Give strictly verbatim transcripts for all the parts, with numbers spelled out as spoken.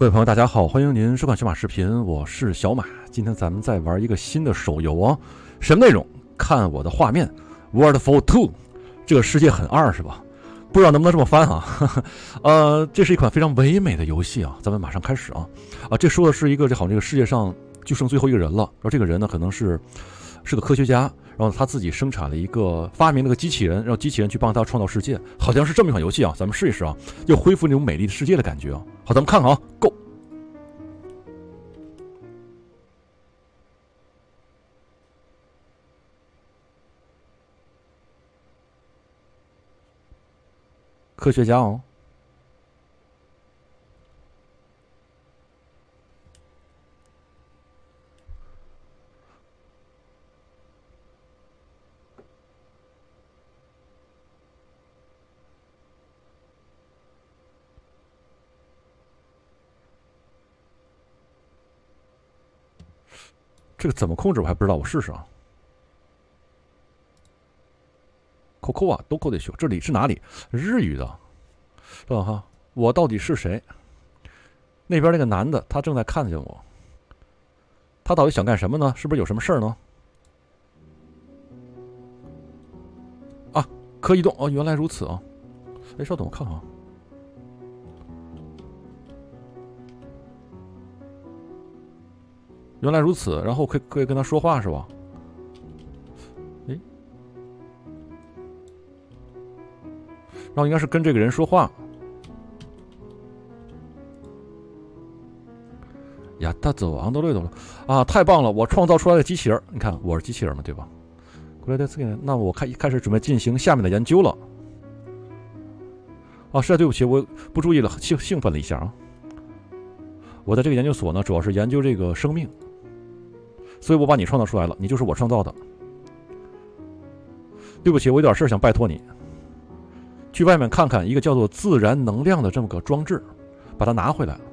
各位朋友，大家好，欢迎您收看小马视频，我是小马。今天咱们再玩一个新的手游啊，什么内容？看我的画面 ，Worldful Two， 这个世界很二是吧？不知道能不能这么翻啊？呃，这是一款非常唯美的游戏啊，咱们马上开始啊！啊，这说的是一个这好像这个世界上就剩最后一个人了，然后这个人呢可能是是个科学家，然后他自己生产了一个发明了个机器人，让机器人去帮他创造世界，好像是这么一款游戏啊，咱们试一试啊，又恢复那种美丽的世界的感觉啊。好，咱们看看啊 ，Go。科学家哦，这个怎么控制我还不知道，我试试啊。Coco 啊，都扣得修，这里是哪里？日语的，知道哈？我到底是谁？那边那个男的，他正在看见我，他到底想干什么呢？是不是有什么事儿呢？啊，可移动哦，原来如此啊！哎，稍等，我看看啊。原来如此，然后可以可以跟他说话是吧？诶，然后应该是跟这个人说话。呀，他走昂德瑞了啊！太棒了，我创造出来的机器人，你看我是机器人嘛，对吧？过来的这个，那我开开始准备进行下面的研究了。啊，实在对不起，我不注意了，兴兴奋了一下啊！我在这个研究所呢，主要是研究这个生命，所以我把你创造出来了，你就是我创造的。对不起，我有点事想拜托你，去外面看看一个叫做自然能量的这么个装置，把它拿回来。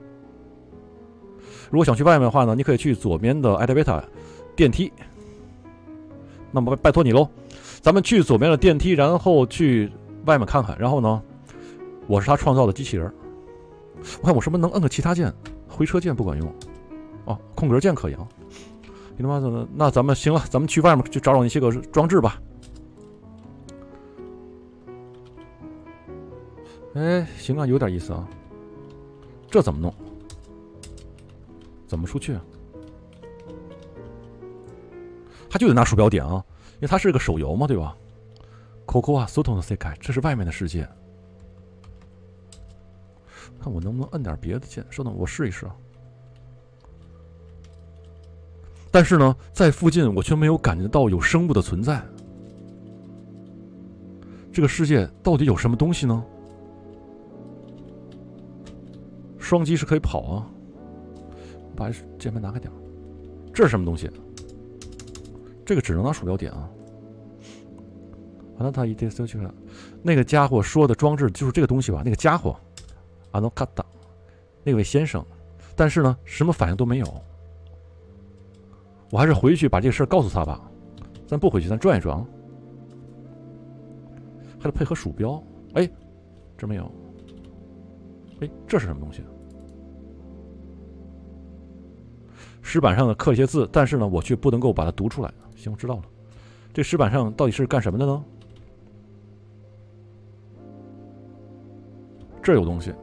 如果想去外面的话呢，你可以去左边的 elevator 电梯。那么拜托你喽，咱们去左边的电梯，然后去外面看看。然后呢，我是他创造的机器人。我看我是不是能摁个其他键，回车键不管用，哦，空格键可以啊。你他妈的，那咱们行了，咱们去外面去找找那些个装置吧。哎，行啊，有点意思啊。这怎么弄？怎么出去啊？他就得拿鼠标点啊，因为它是个手游嘛，对吧 ？Coco 啊，Soto no Sekai，这是外面的世界。看我能不能摁点别的键？稍等，我试一试啊。但是呢，在附近我却没有感觉到有生物的存在。这个世界到底有什么东西呢？双击是可以跑啊。把键盘拿开点，这是什么东西？这个只能拿鼠标点啊。完了，他一定搜去了。那个家伙说的装置就是这个东西吧？那个家伙，阿诺卡达，那位先生，但是呢，什么反应都没有。我还是回去把这个事儿告诉他吧。咱不回去，咱转一转啊。还得配合鼠标。哎，这没有。哎，这是什么东西？石板上的刻一些字，但是呢，我却不能够把它读出来。行，我知道了。这石板上到底是干什么的呢？这有东西。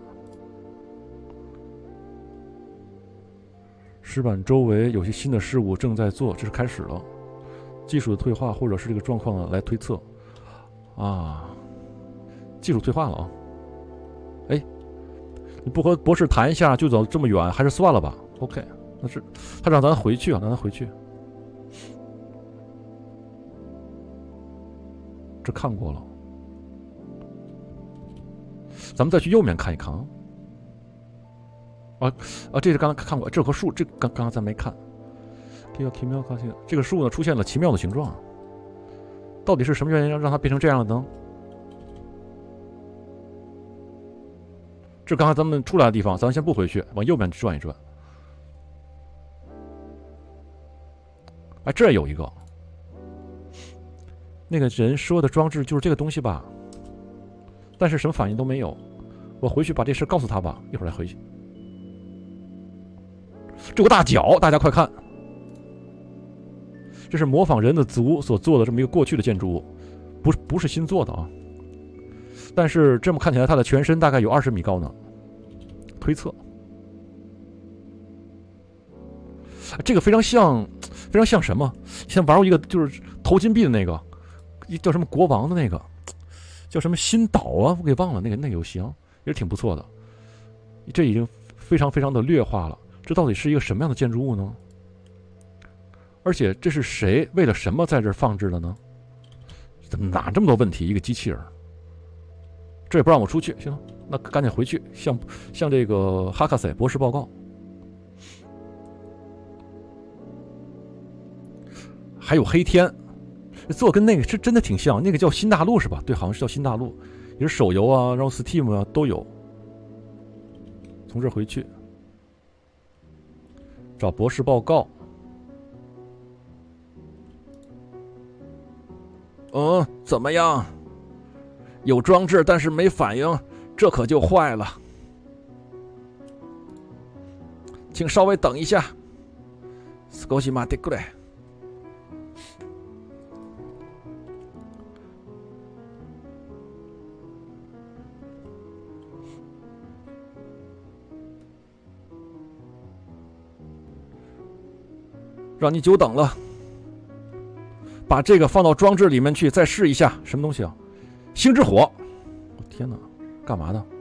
石板周围有些新的事物正在做，这是开始了。技术的退化，或者是这个状况呢来推测。啊，技术退化了啊！哎，你不和博士谈一下就走这么远，还是算了吧。OK。那是他让咱回去啊，让咱回去。这看过了，咱们再去右面看一看啊。啊啊，这是刚刚看过，这棵树，这刚刚刚咱没看。这个奇妙高兴，这个树呢出现了奇妙的形状，到底是什么原因让让它变成这样的呢？这刚才咱们出来的地方，咱们先不回去，往右边转一转。哎，这有一个，那个人说的装置就是这个东西吧？但是什么反应都没有。我回去把这事告诉他吧，一会儿再回去。 这有个大脚，大家快看，这是模仿人的足所做的这么一个过去的建筑物，不是不是新做的啊。但是这么看起来，它的全身大概有二十米高呢，推测。这个非常像，非常像什么？像玩过一个就是投金币的那个，叫什么国王的那个，叫什么新岛啊？我给忘了那个那个游戏啊，也是挺不错的。这已经非常非常的劣化了。这到底是一个什么样的建筑物呢？而且这是谁为了什么在这儿放置的呢？怎么哪这么多问题？一个机器人，这也不让我出去，行，那赶紧回去向向这个哈卡塞博士报告。还有黑天，做跟那个是真的挺像，那个叫新大陆是吧？对，好像是叫新大陆，也是手游啊，然后 Steam 啊都有。从这回去找博士报告。嗯，怎么样？有装置，但是没反应，这可就坏了。请稍微等一下。少し待ってくれ。让你久等了，把这个放到装置里面去，再试一下。什么东西啊？星之火！我天哪，干嘛的？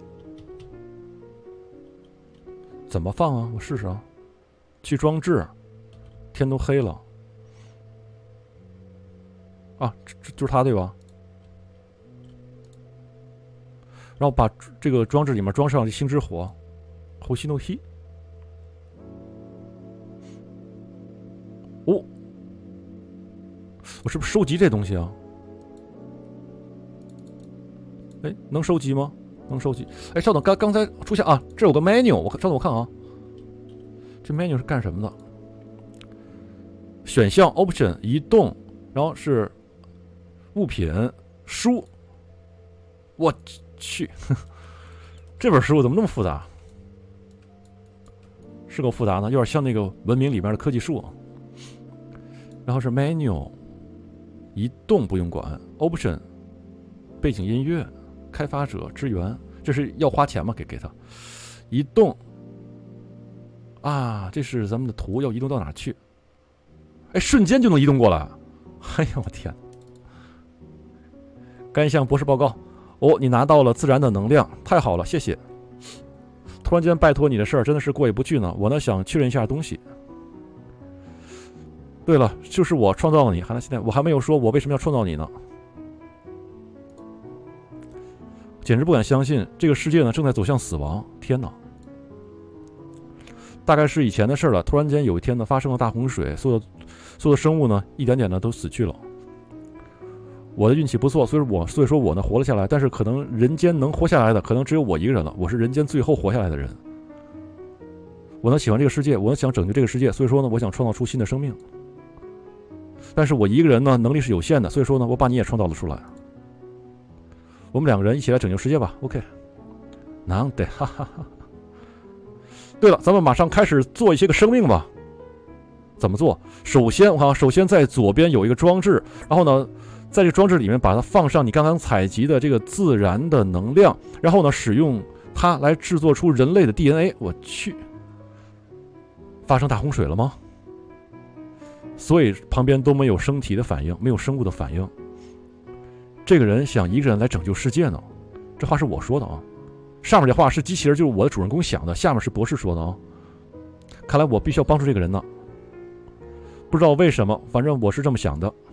怎么放啊？我试试啊。去装置，天都黑了。啊，这这就是它对吧？然后把这个装置里面装上星之火，后西诺希。哦，我是不是收集这东西啊？哎，能收集吗？能收集。哎，稍等，刚刚才出现啊，这有个 menu， 我稍等我看啊，这 menu 是干什么的？选项 option 移动，然后是物品书。我去，这本书怎么那么复杂？是够复杂的，有点像那个文明里边的科技树。然后是 menu， 移动不用管 ，option， 背景音乐，开发者支援，这是要花钱吗？给给他，移动，啊，这是咱们的图，要移动到哪去？哎，瞬间就能移动过来，哎呀，我天！该项博士报告，哦，你拿到了自然的能量，太好了，谢谢。突然间拜托你的事儿真的是过意不去呢，我呢想确认一下东西。对了，就是我创造了你，还现在我还没有说我为什么要创造你呢。简直不敢相信，这个世界呢正在走向死亡！天哪！大概是以前的事了。突然间有一天呢，发生了大洪水，所有的所有的生物呢，一点点的都死去了。我的运气不错，所以我所以说我呢活了下来。但是可能人间能活下来的，可能只有我一个人了。我是人间最后活下来的人。我呢喜欢这个世界，我呢想拯救这个世界，所以说呢，我想创造出新的生命。但是我一个人呢，能力是有限的，所以说呢，我把你也创造了出来。我们两个人一起来拯救世界吧 ，OK？ 难得，哈哈哈。对了，咱们马上开始做一些个生命吧。怎么做？首先，我看，首先在左边有一个装置，然后呢，在这个装置里面把它放上你刚刚采集的这个自然的能量，然后呢，使用它来制作出人类的 D N A。我去，发生大洪水了吗？所以旁边都没有生体的反应，没有生物的反应。这个人想一个人来拯救世界呢，这话是我说的啊。上面这话是机器人，就是我的主人公想的，下面是博士说的啊。看来我必须要帮助这个人呢，不知道为什么，反正我是这么想的。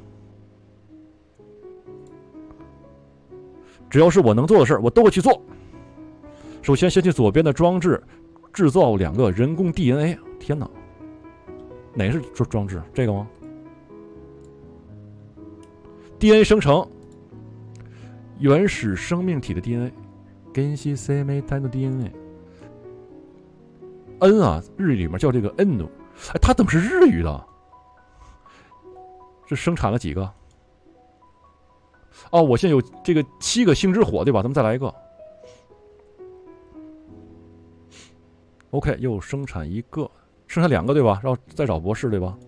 只要是我能做的事儿，我都会去做。首先，先去左边的装置制造两个人工 D N A。天哪！哪个是装置？这个吗 ？D N A 生成原始生命体的 D N A， 原始生命体的 D N A。N 啊，日语里面叫这个 N， 哎，它怎么是日语的？这生产了几个？哦，我现在有这个七个星之火，对吧？咱们再来一个。OK， 又生产一个剩下两个对吧？然后再找博士对吧？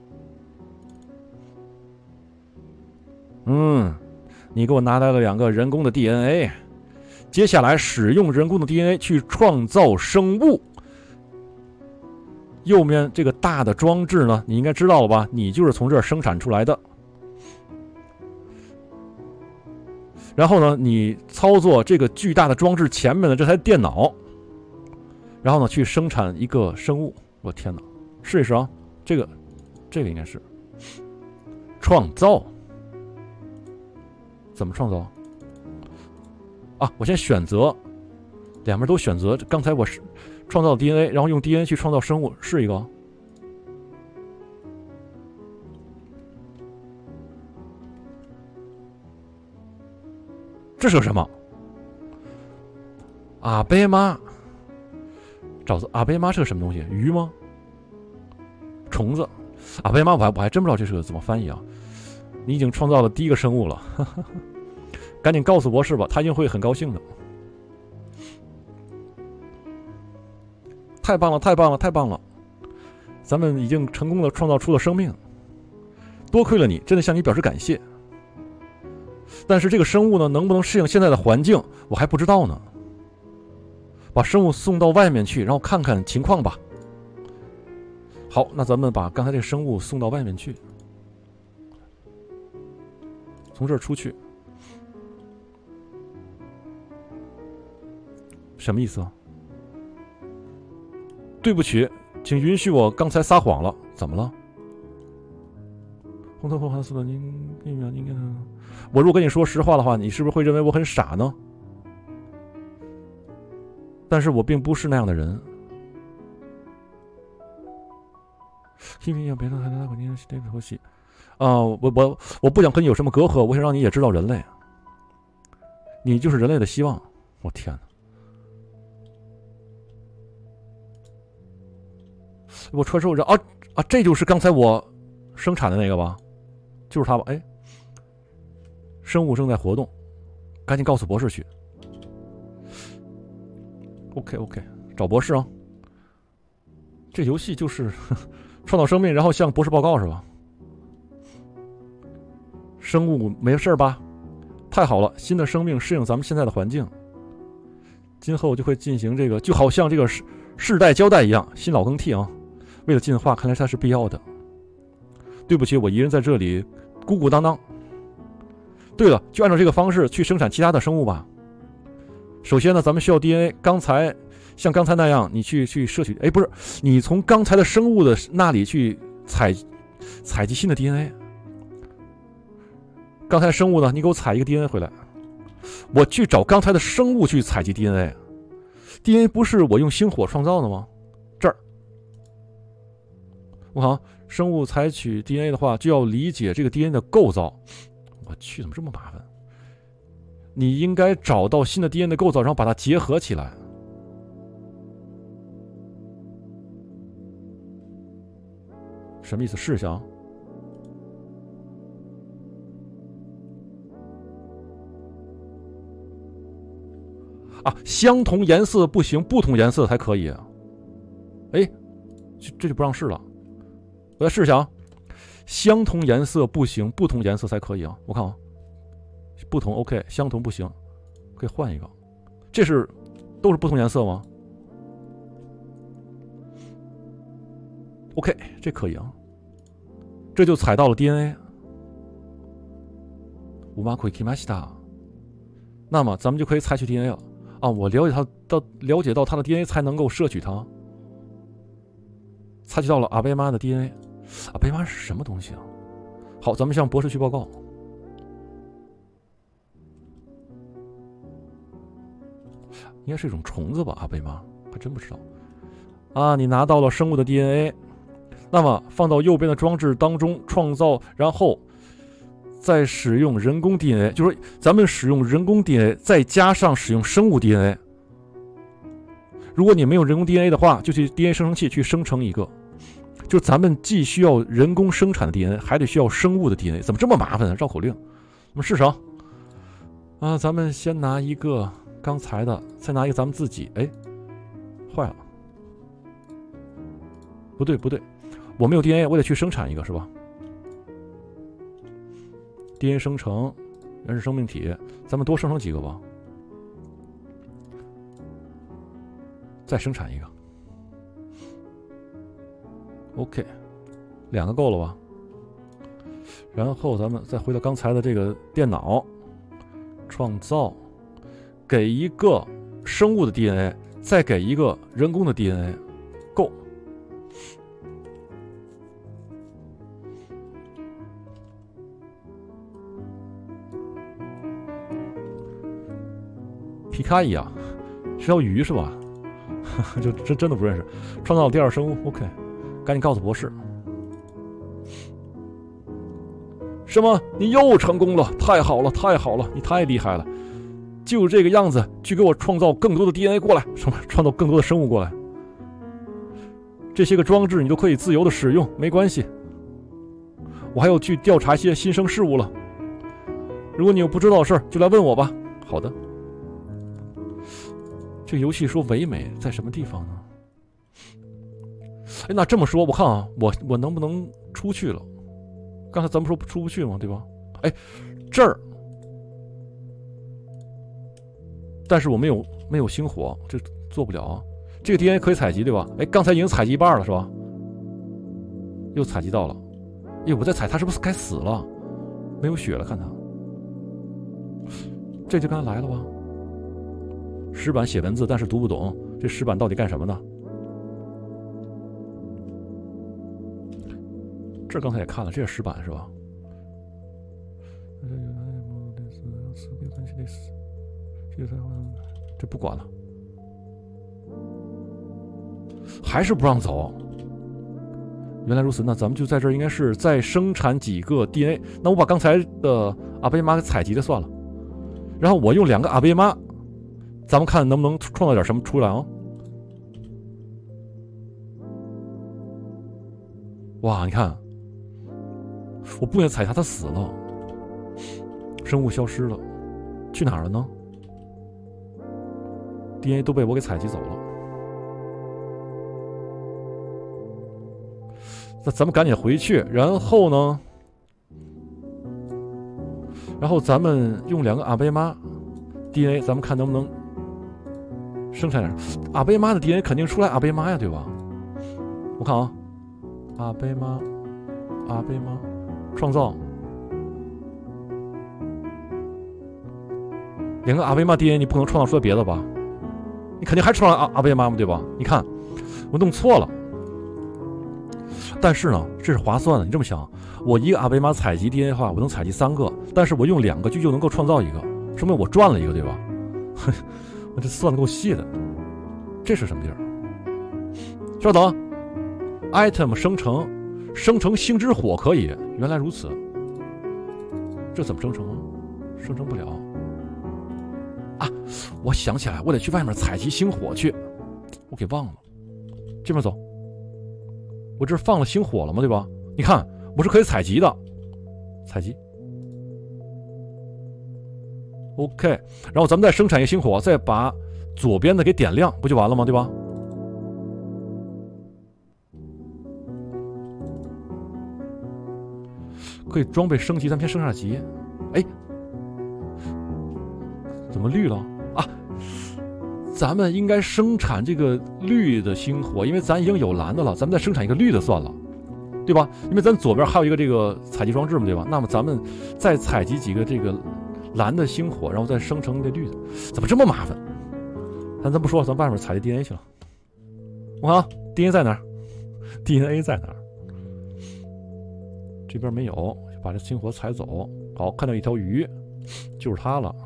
嗯，你给我拿来了两个人工的 D N A， 接下来使用人工的 D N A 去创造生物。右面这个大的装置呢，你应该知道了吧？你就是从这儿生产出来的。然后呢，你操作这个巨大的装置前面的这台电脑，然后呢，去生产一个生物。我天哪，试一试啊！这个，这个应该是创造。怎么创造？啊，我先选择，两边都选择。刚才我是创造 D N A， 然后用 D N A 去创造生物，是一个。这是个什么？阿贝妈，找子阿贝妈是个什么东西？鱼吗？虫子？阿贝妈，我还我还真不知道这是个怎么翻译啊！你已经创造了第一个生物了，呵呵，赶紧告诉博士吧，他一定会很高兴的。太棒了，太棒了，太棒了！咱们已经成功的创造出了生命，多亏了你，真的向你表示感谢。但是这个生物呢，能不能适应现在的环境，我还不知道呢。把生物送到外面去，然后看看情况吧。好，那咱们把刚才这个生物送到外面去，从这儿出去。什么意思啊？对不起，请允许我刚才撒谎了。怎么了？红头红蓝色的，您您您您，我如果跟你说实话的话，你是不是会认为我很傻呢？但是我并不是那样的人。啊，我我我不想跟你有什么隔阂，我想让你也知道人类，你就是人类的希望。我天哪！我传授人啊啊，这就是刚才我生产的那个吧？就是他吧？哎，生物正在活动，赶紧告诉博士去。OK OK， 找博士啊！这游戏就是呵呵创造生命，然后向博士报告是吧？生物没事吧？太好了，新的生命适应咱们现在的环境，今后就会进行这个，就好像这个世世代交代一样，新老更替啊。为了进化，看来它是必要的。对不起，我一人在这里孤孤单单。对了，就按照这个方式去生产其他的生物吧。首先呢，咱们需要 D N A。刚才像刚才那样，你去去摄取，哎，不是，你从刚才的生物的那里去采采集新的 D N A。刚才生物呢，你给我采一个 D N A 回来，我去找刚才的生物去采集 D N A。D N A 不是我用星火创造的吗？这儿，我好，生物采取 D N A 的话，就要理解这个 D N A 的构造。我去，怎么这么麻烦？你应该找到新的 D N A 的构造，然后把它结合起来。什么意思？试一下啊。啊，相同颜色不行，不同颜色才可以。哎，这这就不让试了。我再试一下啊。相同颜色不行，不同颜色才可以啊。我看啊，不同 OK， 相同不行，可以换一个。这是都是不同颜色吗 ？OK， 这可以啊。这就采到了 D N A。うまくいきました。那么咱们就可以采取 D N A 了。啊，我了解它到了解到它的 D N A 才能够摄取它。采取到了阿贝妈的 D N A。阿贝妈是什么东西啊？好，咱们向博士去报告。应该是一种虫子吧？阿贝妈还真不知道。啊，你拿到了生物的 D N A， 那么放到右边的装置当中创造，然后再使用人工 D N A， 就是说咱们使用人工 D N A， 再加上使用生物 D N A。如果你没有人工 D N A 的话，就去 D N A 生成器去生成一个。就咱们既需要人工生产的 D N A， 还得需要生物的 D N A， 怎么这么麻烦呢？绕口令。我们试试啊。啊，咱们先拿一个刚才的，再拿一个咱们自己。哎，坏了。 不对不对，我没有 D N A， 我得去生产一个是吧 ？D N A 生成原始生命体，咱们多生成几个吧。再生产一个 ，OK， 两个够了吧？然后咱们再回到刚才的这个电脑，创造，给一个生物的 D N A， 再给一个人工的 D N A， 够。皮卡伊啊，是条鱼是吧？就真真的不认识。创造第二生物 ，OK， 赶紧告诉博士。什么？你又成功了？太好了，太好了，你太厉害了！就这个样子，去给我创造更多的 D N A 过来，什么？创造更多的生物过来。这些个装置你都可以自由的使用，没关系。我还要去调查一些新生事物了。如果你有不知道的事儿，就来问我吧。好的。这个游戏说唯美在什么地方呢？哎，那这么说，我看啊，我我能不能出去了？刚才咱们说出不去吗？对吧？哎，这儿，但是我没有没有星火，这做不了啊。这个 D N A 可以采集对吧？哎，刚才已经采集一半了是吧？又采集到了。哎，我在采它是不是该死了？没有血了，看它。这就刚才来了吧？石板写文字，但是读不懂。这石板到底干什么呢？这刚才也看了，这是石板是吧？这不管了，还是不让走。原来如此，那咱们就在这儿，应该是再生产几个 D N A。那我把刚才的阿贝妈给采集了算了，然后我用两个阿贝妈。咱们看能不能创造点什么出来啊？哇，你看，我不愿采它，它死了，生物消失了，去哪儿了呢 ？D N A 都被我给采集走了。那咱们赶紧回去，然后呢？然后咱们用两个阿贝妈 D N A， 咱们看能不能。生产点阿贝妈的 D N A 肯定出来阿贝妈呀，对吧？我看啊，阿贝妈，阿贝妈，创造两个阿贝妈 D N A， 你不能创造出来别的吧？你肯定还创造阿阿贝妈嘛，对吧？你看我弄错了，但是呢，这是划算的。你这么想，我一个阿贝妈采集 D N A 的话，我能采集三个，但是我用两个就就能够创造一个，说明我赚了一个，对吧？我这算的够细的，这是什么地儿？稍等 ，item 生成，生成星之火可以。原来如此，这怎么生成？生成不了啊！我想起来，我得去外面采集星火去，我给忘了。这边走，我这放了星火了吗？对吧？你看，我是可以采集的，采集。OK， 然后咱们再生产一个星火，再把左边的给点亮，不就完了吗？对吧？可以装备升级，咱们先升下级。哎，怎么绿了啊？咱们应该生产这个绿的星火，因为咱已经有蓝的了，咱们再生产一个绿的算了，对吧？因为咱左边还有一个这个采集装置嘛，对吧？那么咱们再采集几个这个。蓝的星火，然后再生成这绿的，怎么这么麻烦？咱咱不说了，咱外面采集 D N A 去了。我看啊 ，D N A 在哪儿 ？D N A 在哪儿？这边没有，就把这星火采走。好，看到一条鱼，就是它了。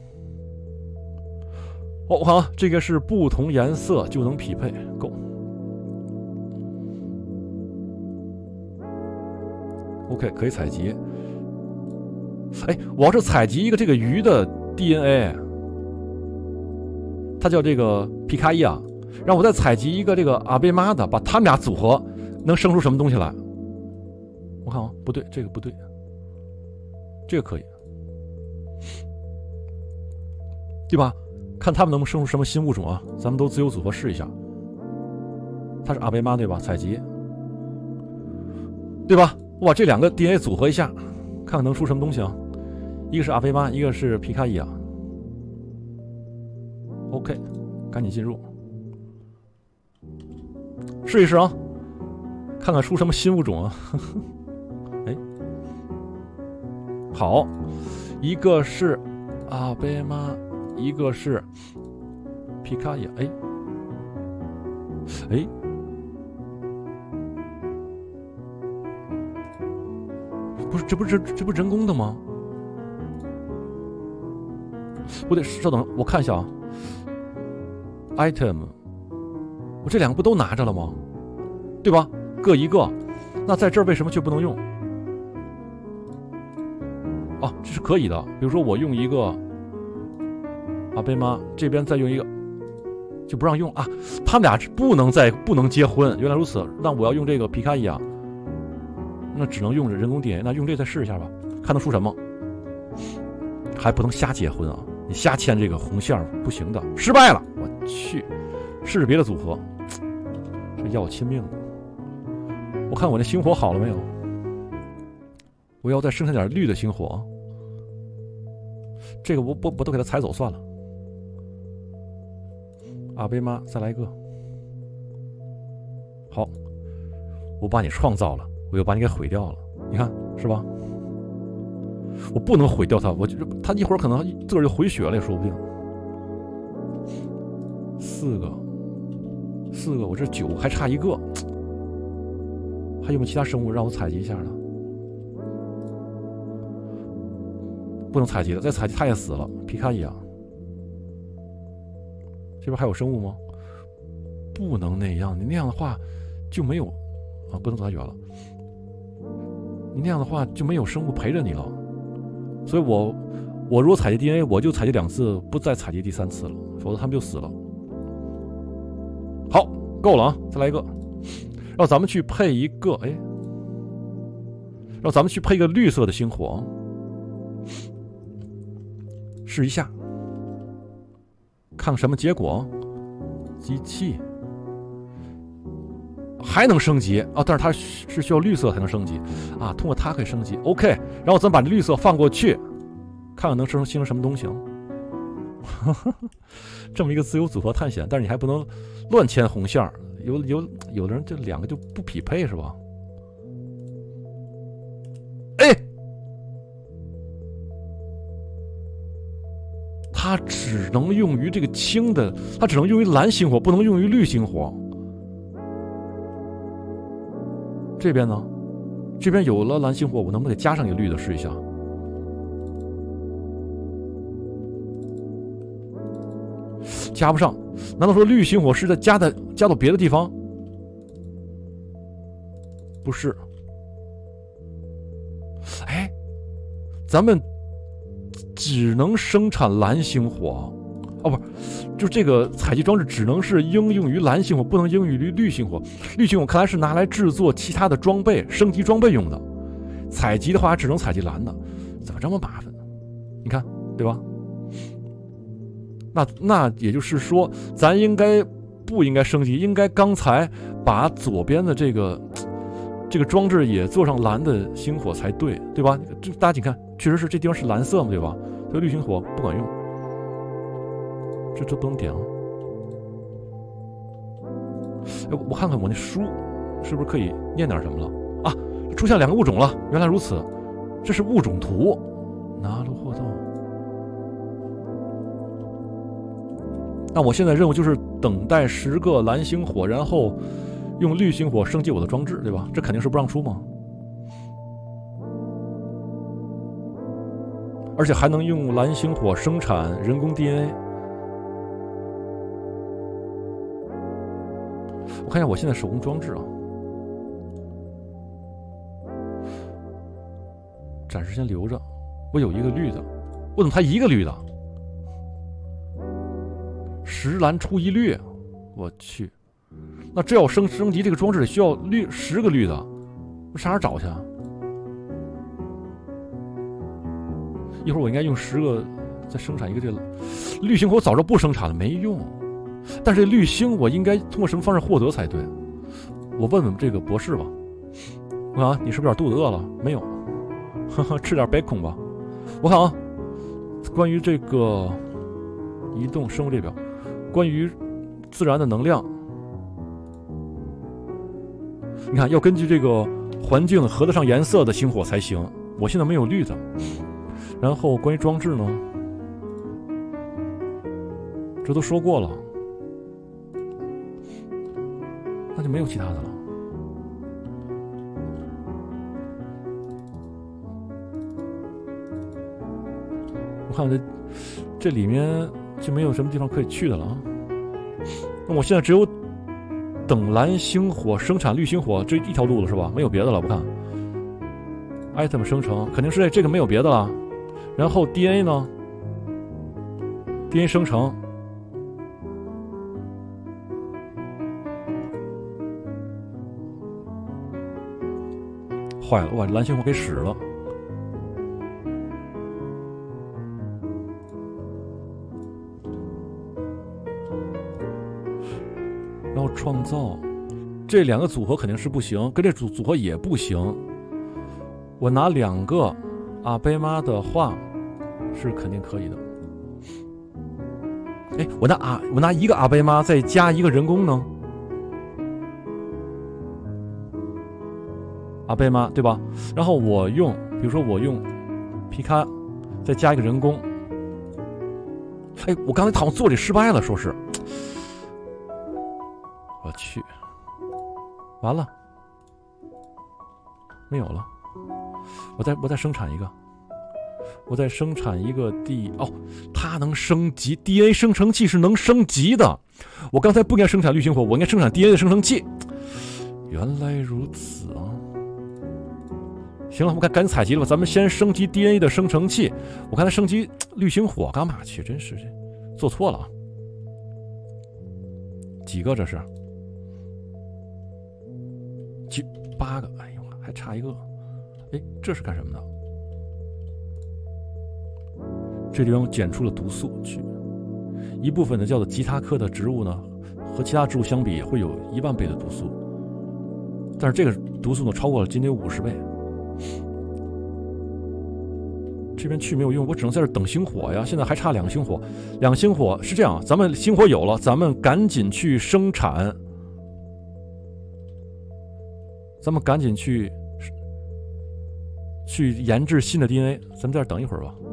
哦，我看啊，这个是不同颜色就能匹配，够。OK， 可以采集。哎，我要是采集一个这个鱼的 D N A， 它叫这个皮卡伊啊，让我再采集一个这个阿贝妈的，把他们俩组合，能生出什么东西来？我看啊，不对，这个不对，这个可以，对吧？看他们能不能生出什么新物种啊？咱们都自由组合试一下。它是阿贝妈对吧？采集对吧？我把这两个 D N A 组合一下，看看能出什么东西啊？一个是阿贝妈，一个是皮卡伊亚。OK， 赶紧进入，试一试啊，看看出什么新物种啊！哎，好，一个是阿贝妈，一个是皮卡伊亚。哎，哎。不是，这不是这这不是人工的吗？我得稍等，我看一下啊。item， 我这两个不都拿着了吗？对吧？各一个。那在这儿为什么却不能用？啊，这是可以的。比如说我用一个阿贝妈，这边再用一个，就不让用啊。他们俩不能再不能结婚。原来如此。那我要用这个皮卡伊亚。那只能用着人工 D N A， 那用这再试一下吧，看能出什么。还不能瞎结婚啊！你瞎牵这个红线不行的，失败了。我去，试试别的组合，这要我亲命的。我看我那星火好了没有？我要再生产点绿的星火。这个我我我都给它踩走算了。阿贝妈，再来一个。好，我把你创造了。我又把你给毁掉了，你看是吧？我不能毁掉它，我就它一会儿可能自个儿就回血了也说不定。四个，四个，我这九还差一个，还有没有其他生物让我采集一下呢？不能采集了，再采集它也死了。皮卡伊亚，这边还有生物吗？不能那样，你那样的话就没有啊，不能走太远了。你那样的话就没有生物陪着你了，所以我我如果采集 D N A， 我就采集两次，不再采集第三次了，否则他们就死了。好，够了啊，再来一个，让咱们去配一个，哎，让咱们去配一个绿色的星火，试一下，看什么结果。机器。还能升级啊，但是它是需要绿色才能升级啊，通过它可以升级 OK， 然后咱把这绿色放过去，看看能生形成什么东西。这么一个自由组合探险，但是你还不能乱牵红线，有有有的人这两个就不匹配是吧？哎，它只能用于这个青的，它只能用于蓝星火，不能用于绿星火。这边呢？这边有了蓝星火，我能不能给加上一个绿的试一下？加不上，难道说绿星火是在加在加到别的地方？不是。哎，咱们只能生产蓝星火，哦，不是，就这个采集装置只能是应用于蓝星火，不能应用于绿星火。绿星火看来是拿来制作其他的装备、升级装备用的。采集的话，只能采集蓝的，怎么这么麻烦呢？你看，对吧？那那也就是说，咱应该不应该升级？应该刚才把左边的这个这个装置也做上蓝的星火才对，对吧？这大家请看，确实是这地方是蓝色嘛，对吧？所以绿星火不管用。这这不能点啊！哎，我看看我那书是不是可以念点什么了啊？出现两个物种了，原来如此，这是物种图。拿路货豆。那我现在任务就是等待十个蓝星火，然后用绿星火升级我的装置，对吧？这肯定是不让出吗？而且还能用蓝星火生产人工 D N A。我看一下我现在手工装置啊，暂时先留着。我有一个绿的，我怎么才一个绿的？十蓝出一绿，我去！那这要升升级这个装置得需要绿十个绿的，我上哪儿找去啊？一会儿我应该用十个再生产一个这个绿星火，我早知道不生产了，没用。但是绿星我应该通过什么方式获得才对？我问问这个博士吧。 我看啊，你是不是有点肚子饿了？没有，呵呵，吃点 bacon 吧。我看啊，关于这个移动生物列表，关于自然的能量，你看要根据这个环境合得上颜色的星火才行。我现在没有绿的。然后关于装置呢，这都说过了，那就没有其他的了。我看这这里面就没有什么地方可以去的了啊。那我现在只有等蓝星火生产绿星火这一条路了是吧？没有别的了。我看 item 生成肯定是这这个没有别的了。然后 D N A 呢 ？D N A 生成，坏了，我把蓝星火给使了。然后创造这两个组合肯定是不行，跟这组组合也不行。我拿两个阿贝妈的话是肯定可以的。哎，我拿啊，我拿一个阿贝妈再加一个人工呢？阿贝妈对吧？然后我用，比如说我用皮卡再加一个人工。哎，我刚才好像做这失败了，说是。我去，完了，没有了。我再我再生产一个，我再生产一个 D 哦，它能升级 D N A 生成器是能升级的。我刚才不应该生产绿星火，我应该生产 D N A 的生成器。原来如此啊！行了，我赶赶紧采集了吧。咱们先升级 D N A 的生成器。我刚才升级绿星火干嘛去？真是做错了啊！几个这是？几八个？哎呦，还差一个。哎，这是干什么的？这地方检出了毒素去，一部分呢叫做吉他科的植物呢，和其他植物相比会有一万倍的毒素，但是这个毒素呢超过了今天五十倍。这边去没有用，我只能在这等星火呀。现在还差两个星火，两个星火是这样，咱们星火有了，咱们赶紧去生产，咱们赶紧去。去研制新的 D N A， 咱们在这等一会儿吧。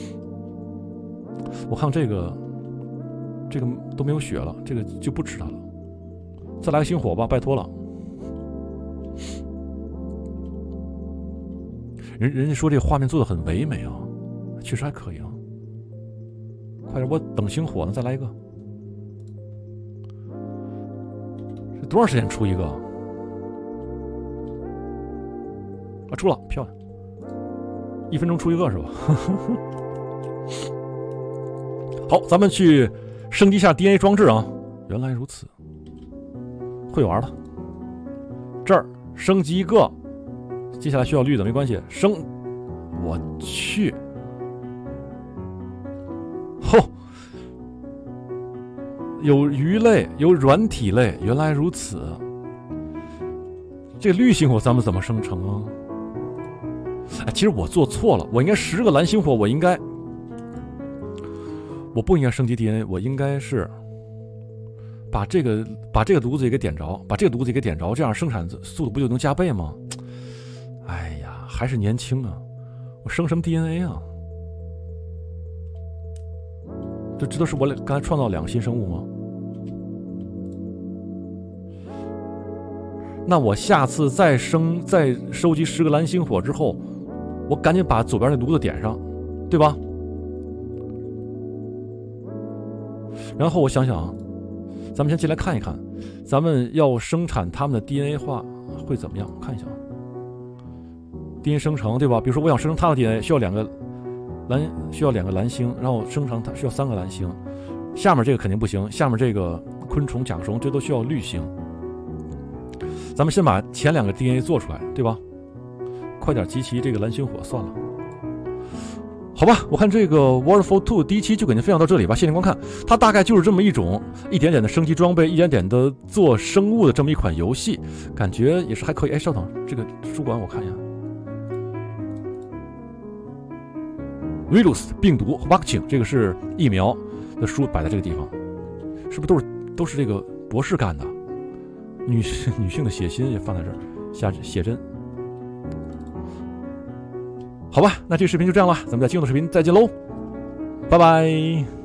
我看这个，这个都没有血了，这个就不吃它了。再来个星火吧，拜托了。人人家说这个画面做的很唯美啊，确实还可以啊。快点，我等星火呢，再来一个。这多长时间出一个？啊，出了，漂亮。一分钟出一个是吧？好，咱们去升级一下 D N A 装置啊。原来如此，会玩了。这儿升级一个，接下来需要绿的，没关系。升，我去，吼、哦，有鱼类，有软体类，原来如此。这个绿星火咱们怎么生成啊？哎，其实我做错了，我应该十个蓝星火，我应该，我不应该升级 D N A， 我应该是把这个把这个炉子也给点着，把这个炉子也给点着，这样生产速度不就能加倍吗？哎呀，还是年轻啊，我生什么 D N A 啊？这这都是我刚才创造两个新生物吗？那我下次再生再收集十个蓝星火之后，我赶紧把左边那炉子点上，对吧？然后我想想啊，咱们先进来看一看，咱们要生产他们的 D N A 化会怎么样？看一下啊 ，D N A 生成对吧？比如说我想生成它的 D N A， 需要两个蓝需要两个蓝星，然后生成它需要三个蓝星。下面这个肯定不行，下面这个昆虫、甲虫这都需要绿星。咱们先把前两个 D N A 做出来，对吧？快点集齐这个蓝星火算了。 好吧，我看这个 Wordful 二第一期就给您分享到这里吧，谢谢您观看。它大概就是这么一种一点点的升级装备，一点点的做生物的这么一款游戏，感觉也是还可以。哎，稍等，这个书馆我看一下 ，Virus 病毒 Vaccine 这个是疫苗的书摆在这个地方，是不是都是都是这个博士干的？女女性的血芯也放在这儿，下写真。好吧，那这个视频就这样了，咱们在今后的视频再见喽，拜拜。